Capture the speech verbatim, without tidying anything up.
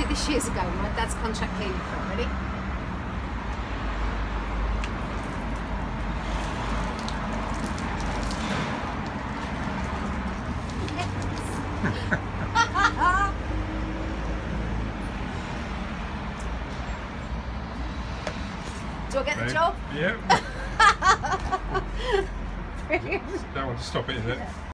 this years ago. My dad's contract cleaning firm. Ready? Do I get the job? Yep. Brilliant. Don't want to stop it, is it?